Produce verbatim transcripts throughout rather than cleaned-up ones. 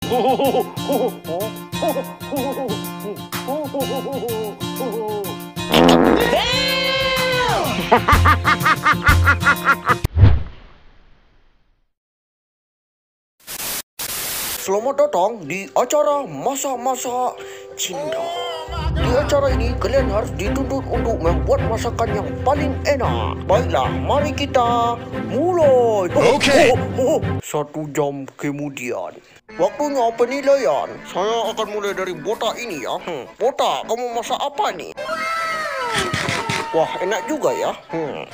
Selamat datang di acara masak-masak Cinta. Di acara ini kalian harus dituntut untuk membuat masakan yang paling enak. Baiklah, mari kita mulai. Oke. Satu jam kemudian, waktunya penilaian. Saya akan mulai dari botak ini ya. Hmm. Botak, kamu masak apa nih? Wah, enak juga ya. Hmm.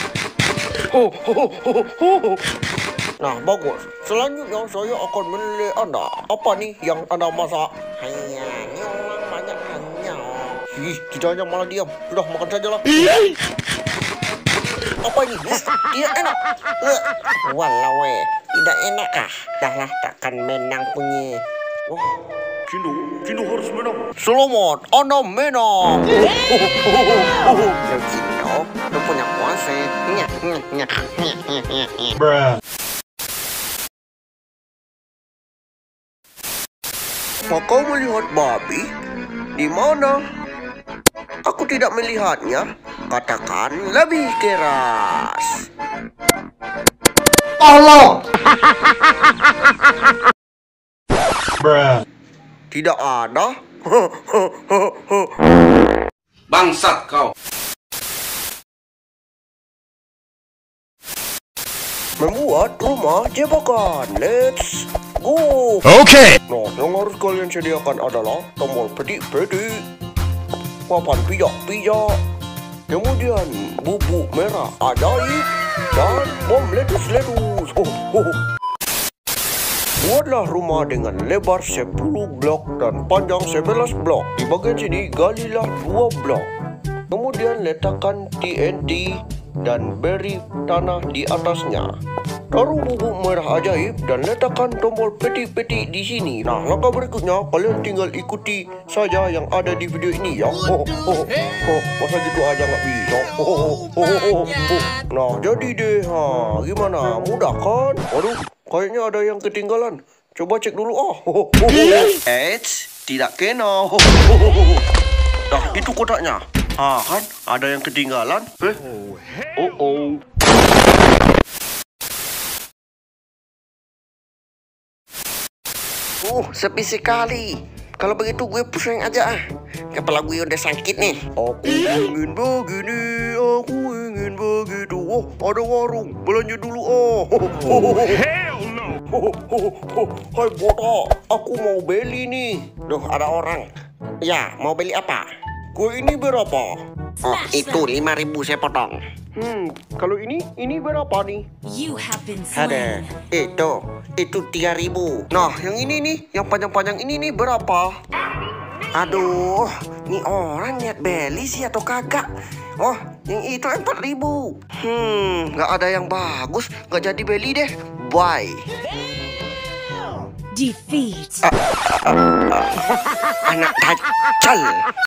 Nah, bagus. Selanjutnya saya akan menilai Anda. Apa nih yang Anda masak? Hanya, ini orang banyak hanya. Ih, tidak hanya malah diam. Sudah, makan saja lah. Apa ini? Tidak enak. Walau, eh. Tidak enak ah. Dah lah, takkan menang punya. Wah, Cindo, Cindo harus menang. Selamat, Anda menang. Cindo, lu punya kuasa. Bruh. Kau melihat babi? Di mana? Aku tidak melihatnya. Katakan lebih keras. Tolong. Bruh. Tidak ada. Bangsat kau. Membuat rumah jebakan. Let's go. Oke. Nah, yang harus kalian sediakan adalah tombol petik-petik, papan pijak-pijak, kemudian bubuk merah ajaib, dan bom ledus-ledus. Oh, oh. Buatlah rumah dengan lebar sepuluh blok dan panjang sebelas blok. Di bagian sini galilah dua blok. Kemudian letakkan T N T dan beri tanah di atasnya. Taruh bubuk merah ajaib dan letakkan tombol peti-peti di sini. Nah, langkah berikutnya kalian tinggal ikuti saja yang ada di video ini ya. Oh, oh, oh, masa gitu aja nggak bisa. Oh, oh, oh, oh, oh. Nah, jadi deh, ha, gimana? Mudah kan? Waduh, kayaknya ada yang ketinggalan. Coba cek dulu. Oh, oh, oh, oh. Eits, tidak kena. Oh, oh, oh. Nah, itu kotaknya. Ah, kan ada yang ketinggalan. Eh? Oh, oh. Uh, sepi sekali. Kalau begitu gue pusing aja ah. Kepala gue udah sakit nih. Aku ingin begini, aku ingin begitu. Oh, ada warung. Belanja dulu oh. Hell no. Hai botak, aku mau beli nih. Duh, ada orang. Ya, mau beli apa? Kue ini berapa? Oh, itu lima ribu saya potong. Hmm, kalau ini, ini berapa nih? You have been Ada, slain. itu, itu tiga ribu. Nah, yang ini nih, yang panjang-panjang ini nih berapa? Aduh, ini orang niat beli sih atau kagak? Oh, yang itu empat ribu. Hmm, nggak ada yang bagus, nggak jadi beli deh. Bye. Defeat. Anak kacau.